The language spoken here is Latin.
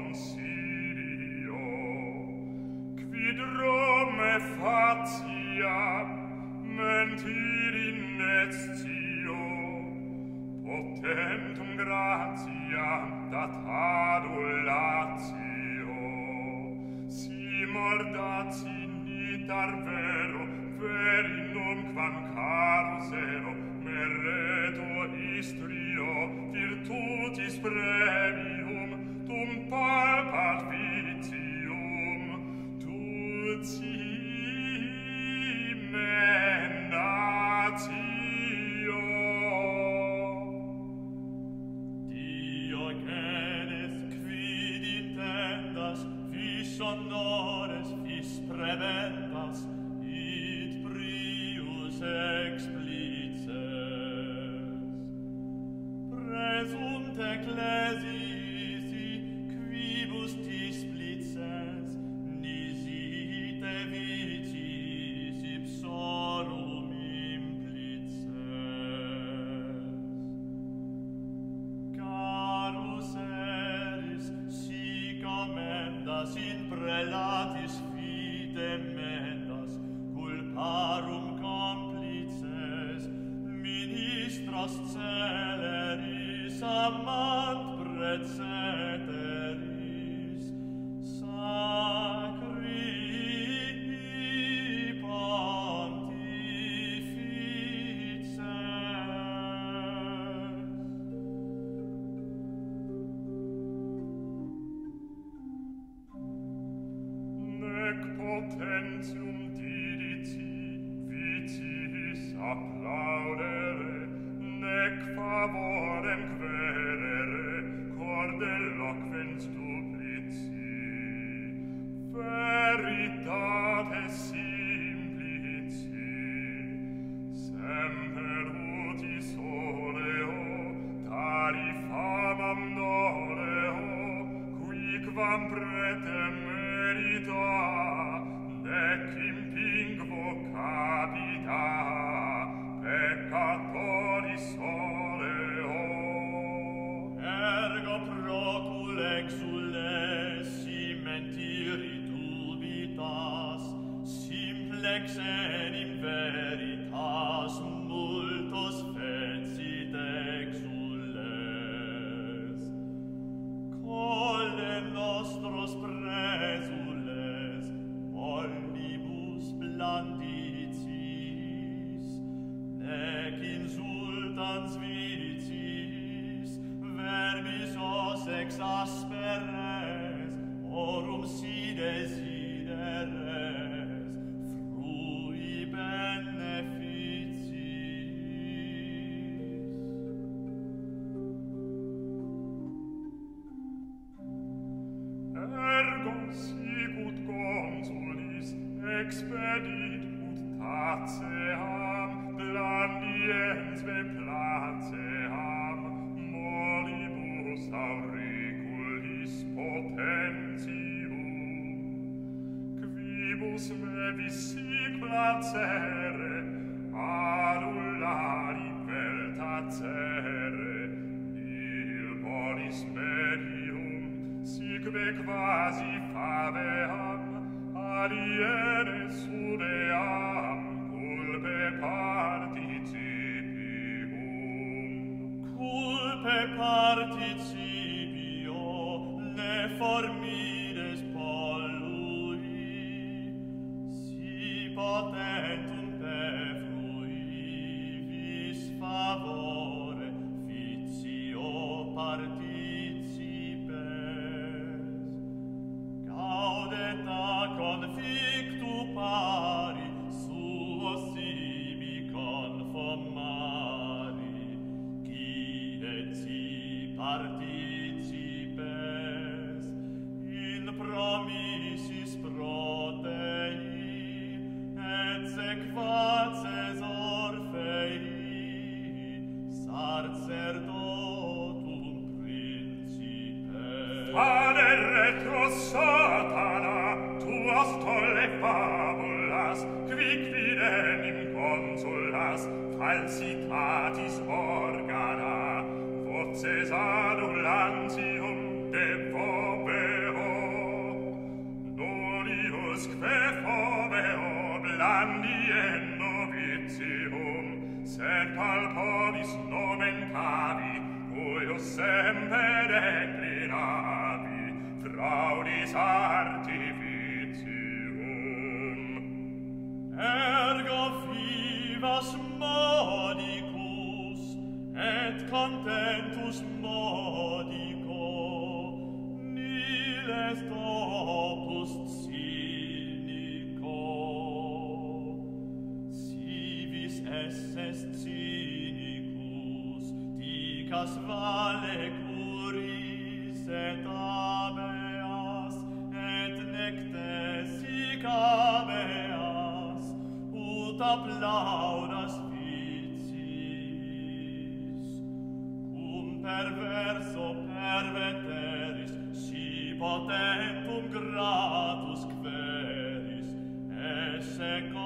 consilio, quid Rome faciam mentir inestio, potentum gratiam dat adulatio, si mordaci vero, verinum quam carusero, mereto istrio, virtutis premium, tum palpat vitium, mendatio. Diogenes, quid intendas, vis honores, vis prebendas, id prius explices. Presunt ecclesisi, quibus displices, nisite vitis ipsorum implices. Carus eris, sic amendas in prelatis fide mendas, culparum complices, ministros celeris amant preceteris, sacri pontifices. Nec potentium diditi vitis applaudere, nec favorem querere, corde loquens duplici. Veritate simplici, semper utis oreo, tali famam noreo, quiquam pretem merita, nec impingvo capita, peccatoris oleo. Ergo procul exules, si mentiri dubitas, simplex enim veritas, multos fecit exules. Colle nostros presules, omnibus blanditis, nec insultans vitis, verbis os ex asperes, orum si desideres, frui beneficiis. Ergo sicut consulis expedit ut taceam, blandiens ve placeam, molibus auriculis potentium, quibus me visic placere, adulari vel tacere, il bonis medium, sicque quasi faveam, aliene sudeam, culpe participium. Culpe participio, ne formides pollui, si potentum pe fruivis favore, fictio participes. Gaudeta confictu pari, suo sibi confomari, et si participes in promissis protei, et sequaces orfei, sacerdotum principes. Fade retro Satana, tuas tolle fabulas, quic videnim consulas, falsitatis organa, voces adulantium de vobe est opus cynico. Civis est cynicus, dicas vale curis et habeas, et necte sic habeas, ut applaudas vitiis. Cum perverso perveteris, si potentum gratus queris, esse